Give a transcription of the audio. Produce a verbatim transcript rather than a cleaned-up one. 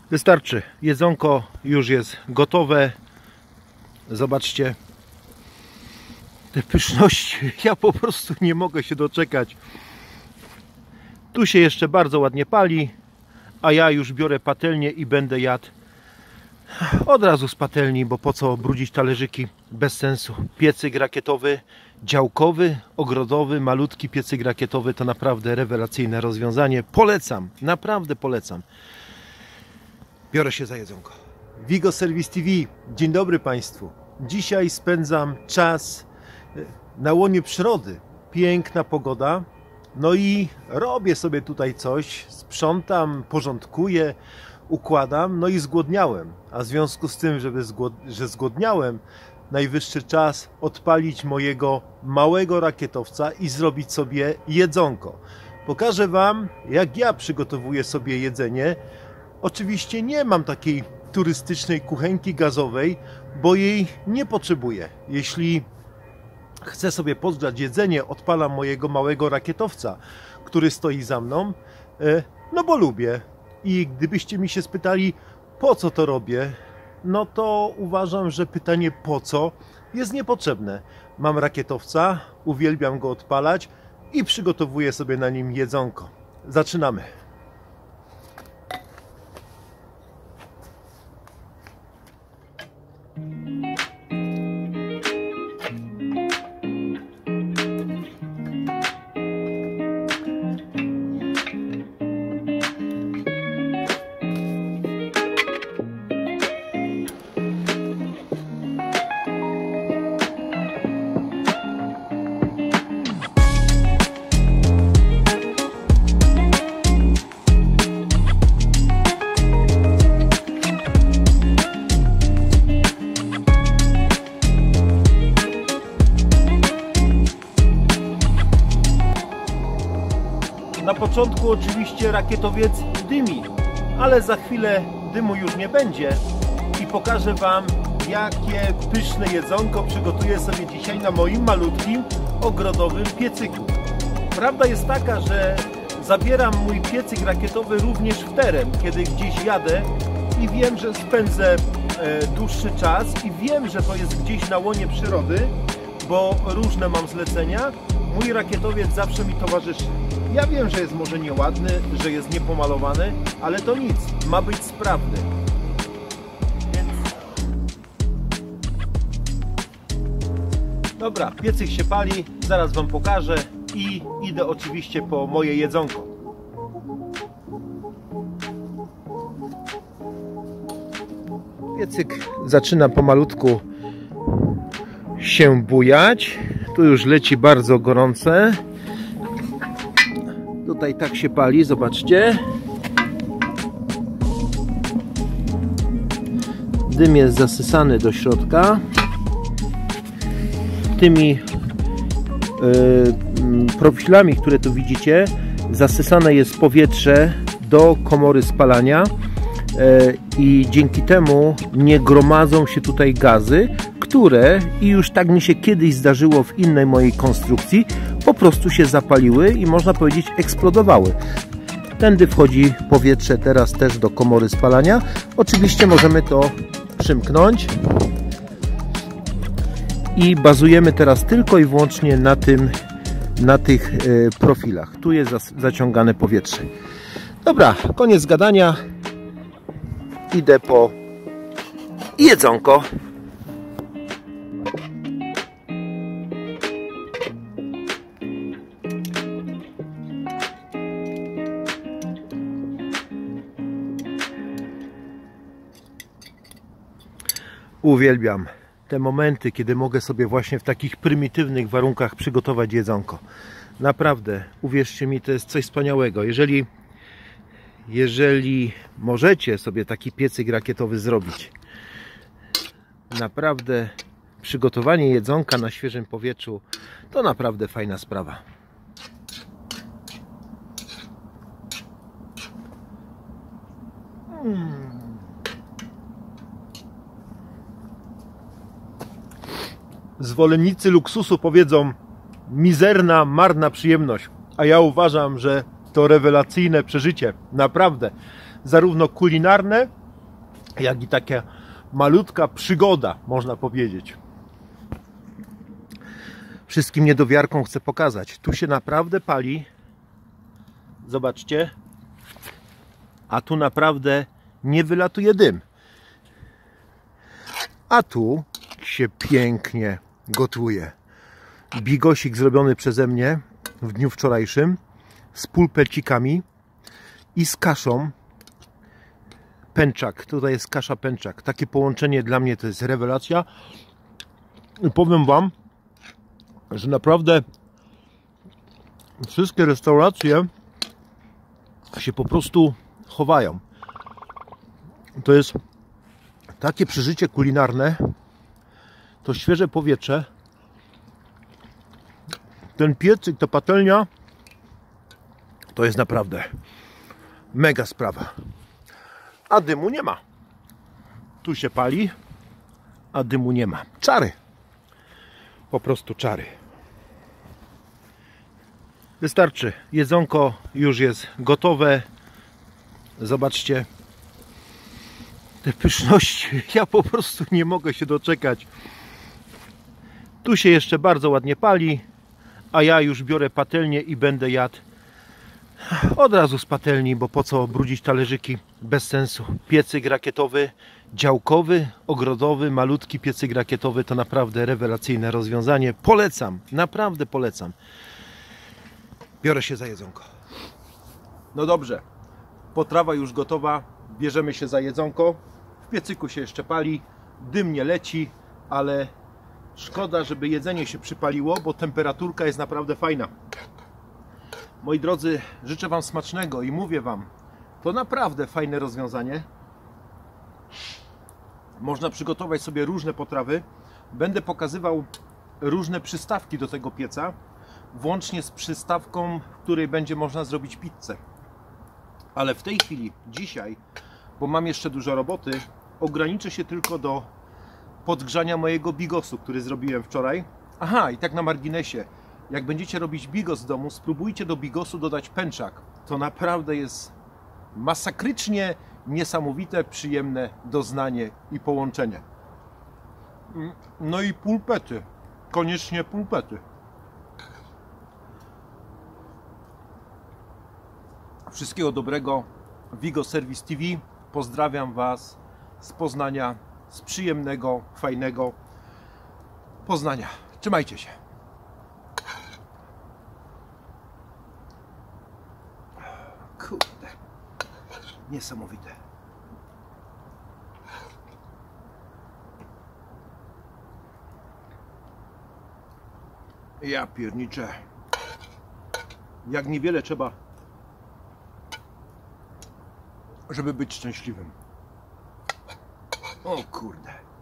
Wystarczy. Jedzonko już jest gotowe. Zobaczcie te pyszności. Ja po prostu nie mogę się doczekać. Tu się jeszcze bardzo ładnie pali, a ja już biorę patelnię i będę jadł od razu z patelni, bo po co brudzić talerzyki? Bez sensu. Piecyk rakietowy, działkowy, ogrodowy, malutki piecyk rakietowy to naprawdę rewelacyjne rozwiązanie. Polecam, naprawdę polecam. Biorę się za jedzonko. Vigo Service T V, dzień dobry Państwu. Dzisiaj spędzam czas na łonie przyrody. Piękna pogoda. No i robię sobie tutaj coś, sprzątam, porządkuję, układam, no i zgłodniałem. A w związku z tym, żeby zgłod że zgłodniałem, najwyższy czas odpalić mojego małego rakietowca i zrobić sobie jedzonko. Pokażę Wam, jak ja przygotowuję sobie jedzenie. Oczywiście nie mam takiej turystycznej kuchenki gazowej, bo jej nie potrzebuję. Jeśli chcę sobie podgrzać jedzenie, odpalam mojego małego rakietowca, który stoi za mną, no bo lubię. I gdybyście mi się spytali, po co to robię, no to uważam, że pytanie po co jest niepotrzebne. Mam rakietowca, uwielbiam go odpalać i przygotowuję sobie na nim jedzonko. Zaczynamy. Na początku oczywiście rakietowiec dymi, ale za chwilę dymu już nie będzie i pokażę Wam, jakie pyszne jedzonko przygotuję sobie dzisiaj na moim malutkim ogrodowym piecyku. Prawda jest taka, że zabieram mój piecyk rakietowy również w teren, kiedy gdzieś jadę i wiem, że spędzę dłuższy czas i wiem, że to jest gdzieś na łonie przyrody, bo różne mam zlecenia. Mój rakietowiec zawsze mi towarzyszy. Ja wiem, że jest może nieładny, że jest niepomalowany, ale to nic, ma być sprawny. Więc... Dobra, piecyk się pali, zaraz Wam pokażę i idę oczywiście po moje jedzonko. Piecyk zaczyna pomalutku się bujać. Tu już leci bardzo gorące. Tutaj tak się pali, zobaczcie. Dym jest zasysany do środka. Tymi yy, profilami, które tu widzicie, zasysane jest powietrze do komory spalania yy, i dzięki temu nie gromadzą się tutaj gazy, które, i już tak mi się kiedyś zdarzyło w innej mojej konstrukcji, po prostu się zapaliły i można powiedzieć eksplodowały. Tędy wchodzi powietrze teraz też do komory spalania. Oczywiście możemy to przymknąć i bazujemy teraz tylko i wyłącznie na tym, na tych y, profilach. Tu jest zaciągane powietrze. Dobra, koniec gadania. Idę po jedzonko. Uwielbiam te momenty, kiedy mogę sobie właśnie w takich prymitywnych warunkach przygotować jedzonko. Naprawdę, uwierzcie mi, to jest coś wspaniałego. Jeżeli, jeżeli możecie sobie taki piecyk rakietowy zrobić, naprawdę przygotowanie jedzonka na świeżym powietrzu to naprawdę fajna sprawa. Mm. Zwolennicy luksusu powiedzą: mizerna, marna przyjemność, a ja uważam, że to rewelacyjne przeżycie. Naprawdę. zarówno kulinarne, jak i taka malutka przygoda, można powiedzieć. Wszystkim niedowiarkom chcę pokazać. Tu się naprawdę pali. Zobaczcie. A tu naprawdę nie wylatuje dym. A tu się pięknie gotuje. Bigosik zrobiony przeze mnie w dniu wczorajszym z pulpecikami i z kaszą pęczak. Tutaj jest kasza pęczak. Takie połączenie dla mnie to jest rewelacja. I powiem wam, że naprawdę wszystkie restauracje się po prostu chowają. To jest takie przeżycie kulinarne, to świeże powietrze, ten piecyk, ta patelnia, to jest naprawdę mega sprawa. A dymu nie ma. Tu się pali, a dymu nie ma. Czary. Po prostu czary. Wystarczy. Jedzonko już jest gotowe. Zobaczcie te pyszności. Ja po prostu nie mogę się doczekać. Tu się jeszcze bardzo ładnie pali, a ja już biorę patelnię i będę jadł od razu z patelni, bo po co brudzić talerzyki? Bez sensu. Piecyk rakietowy, działkowy, ogrodowy, malutki piecyk rakietowy to naprawdę rewelacyjne rozwiązanie. Polecam, naprawdę polecam. Biorę się za jedzonko. No dobrze, potrawa już gotowa, bierzemy się za jedzonko. W piecyku się jeszcze pali, dym nie leci, ale szkoda, żeby jedzenie się przypaliło, bo temperaturka jest naprawdę fajna. Moi drodzy, życzę wam smacznego i mówię wam, to naprawdę fajne rozwiązanie. Można przygotować sobie różne potrawy. Będę pokazywał różne przystawki do tego pieca, włącznie z przystawką, w której będzie można zrobić pizzę. Ale w tej chwili, dzisiaj, bo mam jeszcze dużo roboty, ograniczę się tylko do podgrzania mojego bigosu, który zrobiłem wczoraj. Aha, i tak na marginesie, jak będziecie robić bigos w domu, spróbujcie do bigosu dodać pęczak. To naprawdę jest masakrycznie niesamowite, przyjemne doznanie i połączenie. No i pulpety. Koniecznie pulpety. Wszystkiego dobrego. Vigo Service T V. Pozdrawiam was z Poznania, z przyjemnego, fajnego Poznania. Trzymajcie się. Kurde. Niesamowite. Ja pierniczę. Jak niewiele trzeba, żeby być szczęśliwym. O kurde.